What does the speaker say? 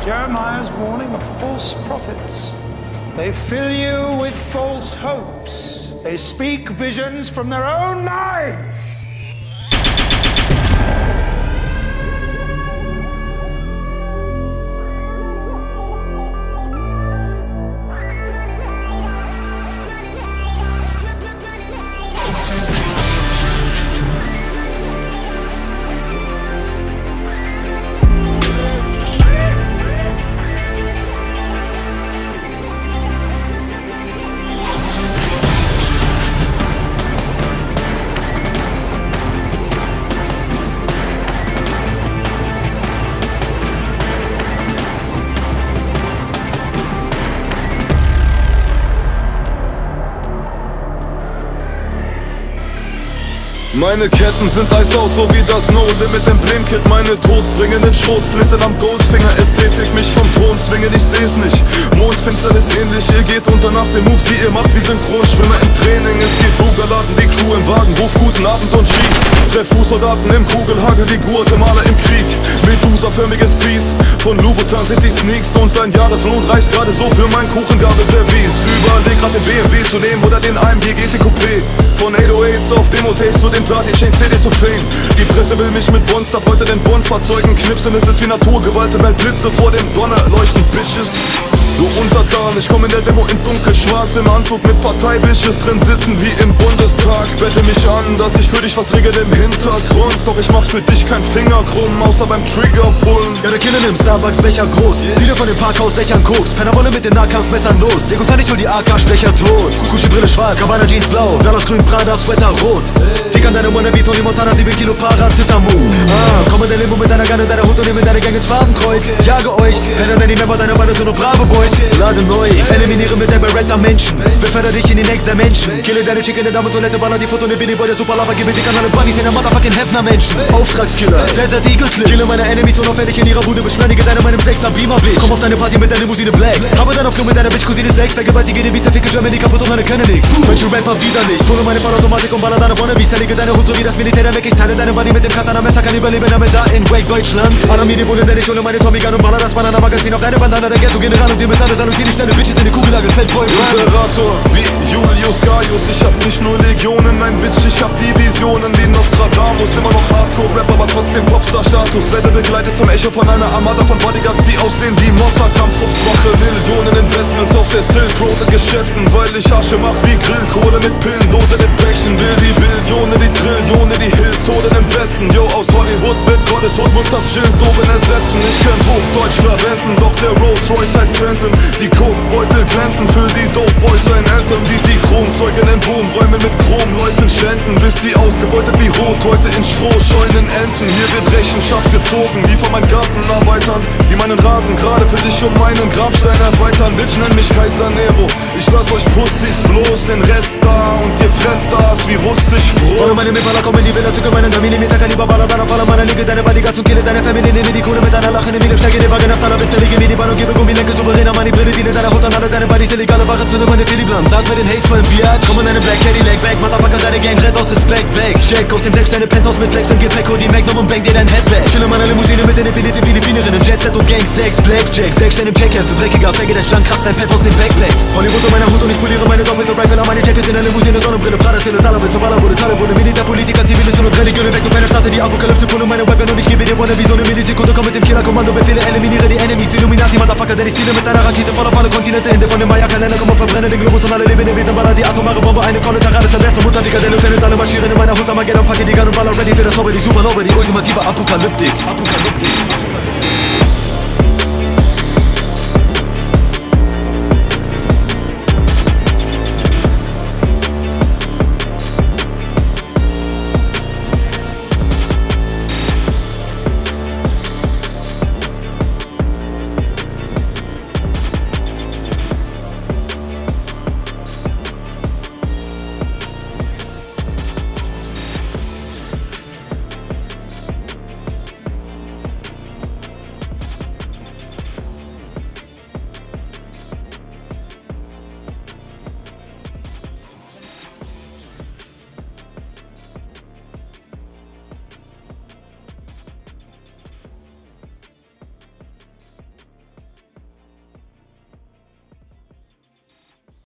Jeremiah's warning of false prophets. They fill you with false hopes. They speak visions from their own minds. Meine Ketten sind eisaut, so wie das No-Limit-Emblem-Kit. Meine todbringenden Schrotflinten am Goldfinger. Ästhetik mich vom Thron zwingen, ich seh's nicht. Mondfinsternis ähnlich, ihr geht unter nach den Moves, die ihr macht wie Synchronschwimmer im Training. Es geht Rugerladen, die Crew im Wagen, ruf guten Abend und schieß. Treff Fußsoldaten im Kugelhagel wie Guatemala im Krieg. Medusa-förmiges Biest, von Louboutin sind die Sneaks. Und dein Jahreslohn reicht gerade so für mein Kuchengabelservice. Überleg grad den BMW zu nehmen oder den AMG GT Coupé. Von 808s auf Demo-Tapes zu den Platin-Chain-CDs zu Fame. Die Presse will mich mit Bonster heute den Bond-Fahrzeugen knipsen. Es ist wie Naturgewalt, weil Blitze vor dem Donner leuchten, Bitches. Du Untertan, ich komm in der Demo in dunkelschwarz im Anzug mit Parteibitches drin sitzen wie im Bundestag. Bette mich an, dass ich für dich was regel im Hintergrund. Doch ich mach für dich kein Finger krumm, außer beim Triggerpullen. Ja, der Killen im Starbucks-Becher groß. Viele von den Parkhausdächern Koks. Penner wollen mit den Nahkampfmessern los. Deko ich hol die AK-Stecher tot. Kukuchi-Brille schwarz, Cabana Jeans blau. Dallas grün, Prada, Sweater rot. Tick an deine Wannabe, Tony Montana, 7 Kilo Paracetamol. Komm in dein Limo mit deiner Gunne, deiner Hut und nehme deine Gang ins Fadenkreuz. Jage euch, Penner nennen die Member, deine Beine sind nur brave Boys. Lade neu, eliminiere mit der Beretta Menschen. Befördere dich in die Next Dimension. Kille deine Chick in der Dame-Toilette, baller die Foto, ne Billy Boy, der Superlava. Gib mir dick an alle Bunnies in der Motherfucking Hefner-Menschen. Auftragskiller, Desert Eagle Clips. Kille meine Enemies unauffällig in ihrer Bude. Beschleunige deine meinem 6er Beamer, Bitch. Komm auf deine Party mit deiner Limousine Black. Habe dann auf Klo mit deiner Bitch-Cousine Sex. Vergewaltige den Beat, zerficke Germany kaputt und alle können nix. Deutsche Rapper widerlich. Pulle meine Vollautomatik und baller deine Wannabes. Zerlege deine Hut so wie das Militär, der weg. Ich teile deine Body mit dem Katana-Messer. Kann überleben, damit da in Wake Deutschland. Anami die Bullen, denn ich hole meine Tommy Gun und baller das Banana-Magazin auf deine Bandana. Der Ghetto-General und dir bis alle salutieren. Ich stelle Bitches in die Kugellage, Fettboy. Imperator wie Julius Gaius. Ich hab nicht nur Legionen, nein Bitch, ich hab Divisionen wie Nostradamus. Immer noch Hardcore-Rap, aber trotzdem Popstar-Status. Werde begleitet zum Echo von einer Armada von Bodyguards, die aussehen wie Mossad-Kampftrupps. Mache Millionen Investments auf der Silk Road in Geschäften, weil ich Asche mach wie Grillkohle mit Pillen, Dose mit Päckchen. Will die Billionen, die Trillionen, die Hills holen im Westen. Yo, aus Hollywood mit Gotteshood muss das Schild oben ersetzen. Ich kann Hochdeutsch verwenden, doch der Rolls Royce heißt Phantom. Die Kokebeutel glänzen für die Dope Boys, ein Anthem. Die Chromzeugen in Wohnräumen mit Chromläufen schänden, bis die ausgebeutet wie Rot heute in Strohscheunen enden. Hier wird Rechenschaft gezogen, wie von meinen Gartenarbeitern, die meinen Rasen gerade für dich um meinen Grabstein erweitern. Bitch, nenn mich Kaiser Nero, ich lass euch Pussys bloß den Rest da und ihr fresst das wie russisch Brot. Follow meine Mipala, komm in die Villa, zücke meinen 9mm Kaliber, baller dann auf aller meiner Liege, deine Bodyguards und kille deine Familie, nehme die Kohle mit deiner Lache, nehme den Steig in den Wagen, nach Zahler, bis der Lege mir die Bahn und gebe Gummilenke souveräner, meine Brille, die in deiner Haut an alle deine Buddies, illegale Ware, zünde meine Filibland, lad mir den Haze voll Biatch, komm in deine Black Cadillac, back, Motherfucker, deine Gang rennt aus Respekt weg, check aus dem 6 deine Penthouse mit Flex im Gepäck, hol die Magnum und bang dir dein Head weg, chill in meiner Limousine mit den epilierten Philippinerinnen, Jetset und Gang, Sex, Blackjack, 6 deinem Checkheft, du dreckiger Faggot, dein Stand kratzt dein Pep aus dem Backpack, Hollywood um meiner Hut und ich poliere meine doppelte Rifle an meine Jacket in der Limousine, Sonnenbrille, Prada, Zelle, Dollarwitz, Obala, wurde Talebunde, Militär, Politiker, Zivilisten und Religionen, weg, du keine Starte, die Apokalypse, pulle meine Weapon und ich gebe dir Wonne wie so eine Millisekunde, komm mit dem Killer-Kommando, Befehle, eliminiere die Enemies, Illuminati, Motherfucker, denn ich ziele mit deiner Rakete voll auf alle Kontinente, Hände von dem Maya-Kalender, komm und verbrenne den Globus und alle lebenden Wesen, baller die atomare Bombe, eine Kollaterale, zerlässt und Mutterdicker, der Lieutenant, alle marschieren in meiner Hut, Armageddon, packe die Gun und baller ready für das Hobby, die Supernova, die ultimative Apokalyptik.